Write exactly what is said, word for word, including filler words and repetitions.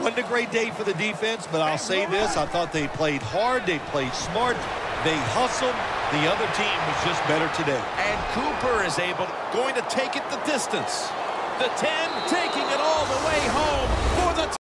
wasn't a great day for the defense, but I'll say this. I thought they played hard. They played smart. They hustled. The other team was just better today. And Cooper is able, going to take it the distance. The ten taking it all the way home for the